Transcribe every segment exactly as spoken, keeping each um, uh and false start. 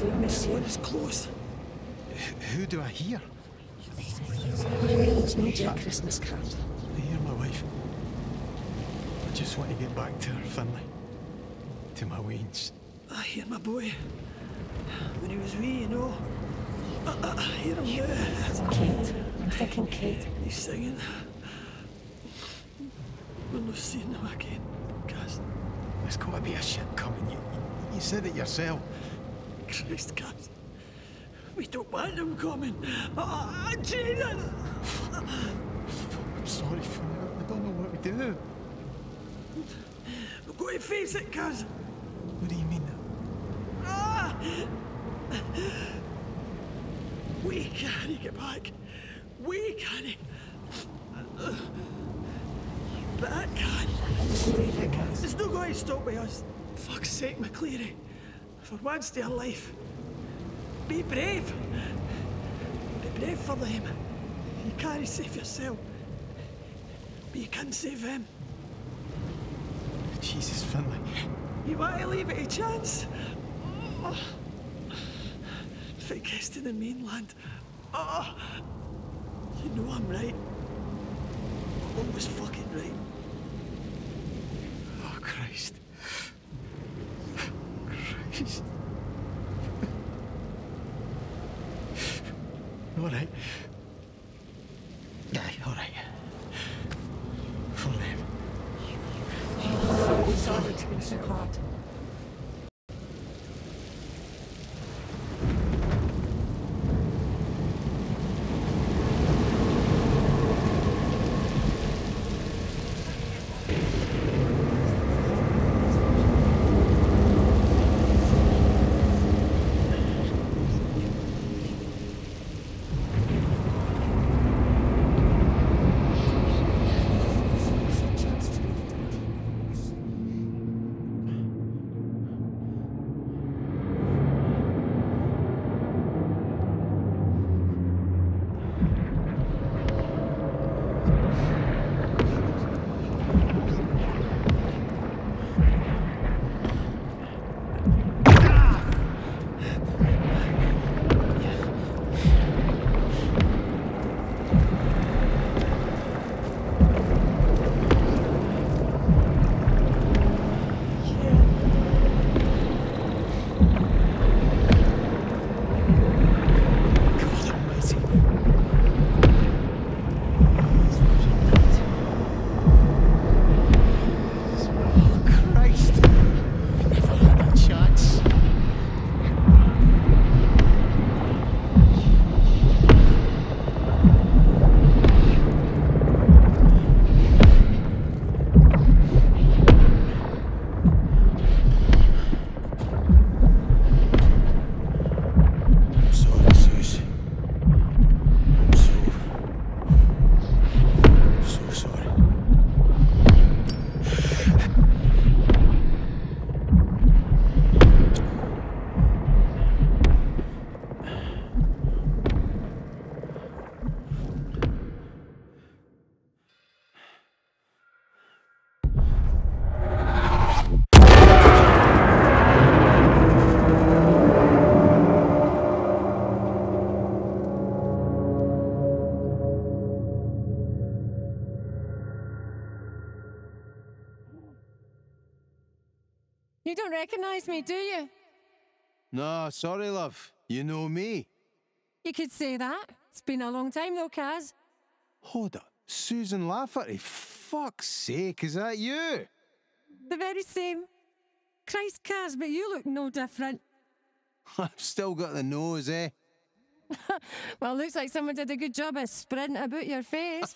monsieur, monsieur. One is close. Wh- Who do I hear? It's me, Jack Christmas card. I hear my wife. I just want to get back to her, Finlay. To my weans. I hear my boy. When he was wee, you know. I, I, I hear him now. Kate. I'm thinking Kate. He's singing. We're not seeing him again, Kaz. There's got to be a ship coming. You, you said it yourself. Christ, Kaz. We don't want him coming. Ah, oh, Jaden! I'm sorry, Finlay. I don't know what to do. We've got to face it, Kaz. What do you mean? Ah! We can't get back. We can't. But I can. It's not going to stop with us. Fuck's sake, McCleary. For once in your life, be brave. Be brave for them. You can't save yourself, but you can save them. Jesus, Finlay. You want to leave it a chance? Oh. If it gets to the mainland, oh. You know I'm right. Always fucking right. Oh, Christ. Christ. All right. Aye, all right. For them. I'm sorry it's been so hard. You don't recognise me, do you? No, sorry, love. You know me. You could say that. It's been a long time though, Kaz. Hold up. Susan Lafferty. Fuck's sake, is that you? The very same. Christ, Kaz, but you look no different. I've still got the nose, eh? Well, looks like someone did a good job of spreading it about your face.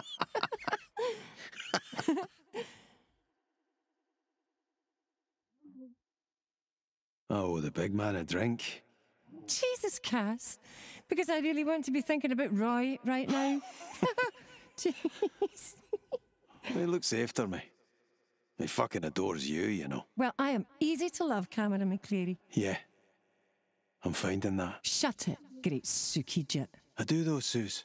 Oh, the big man a drink. Jesus, Kaz. Because I really want to be thinking about Roy right now. Jeez. He looks after me. He fucking adores you, you know. Well, I am easy to love, Cameron McCleary. Yeah. I'm finding that. Shut it, great Suki jit. I do though, Suze.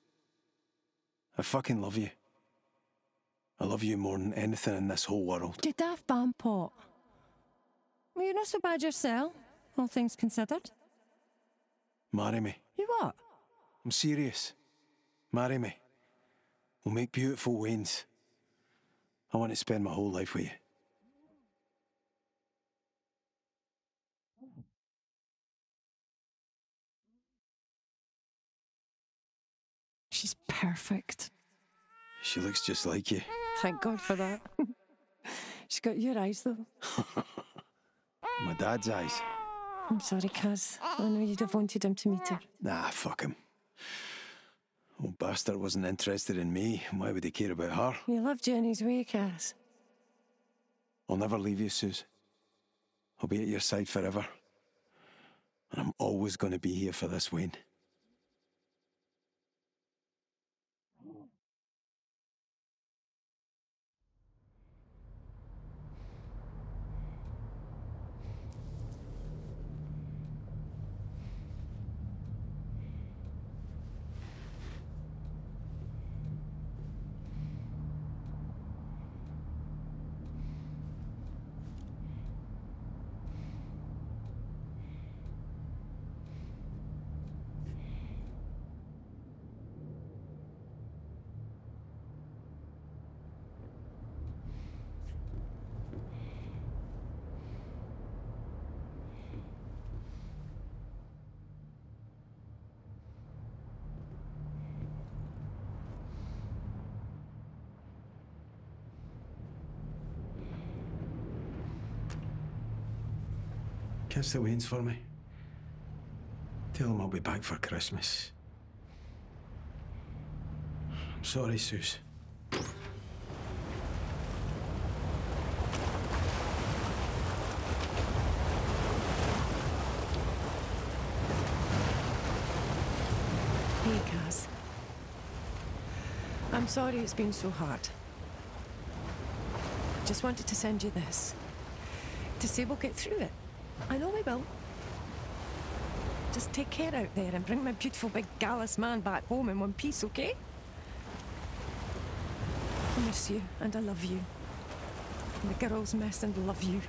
I fucking love you. I love you more than anything in this whole world. You daft bam pot. Well, you're not so bad yourself. all things considered. Marry me. You what? I'm serious. Marry me. We'll make beautiful Waynes. I want to spend my whole life with you. She's perfect. She looks just like you. Thank God for that. She's got your eyes, though. My dad's eyes. I'm sorry, Kaz. I know you'd have wanted him to meet her. Nah, fuck him. Old bastard wasn't interested in me. Why would he care about her? You love Jenny's way, Kaz. I'll never leave you, Suze. I'll be at your side forever. And I'm always going to be here for this Wayne. Kiss the Waynes for me. Tell them I'll be back for Christmas. I'm sorry, Suze. Hey, Kaz. I'm sorry it's been so hard. Just wanted to send you this. To say we'll get through it. I know we will. Just take care out there and bring my beautiful big gallus man back home in one piece, okay? I miss you and I love you. And the girls miss and love you.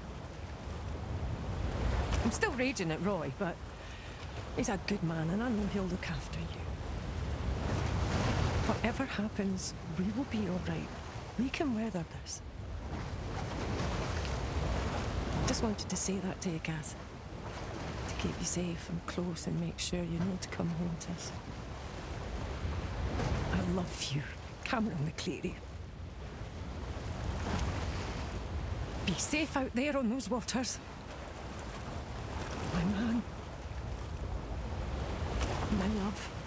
I'm still raging at Roy, but he's a good man and I know he'll look after you. Whatever happens, we will be all right. We can weather this. Just wanted to say that to you, Kaz. To keep you safe and close and make sure you know to come home to us. I love you, Cameron McCleary. Be safe out there on those waters. My man. My love.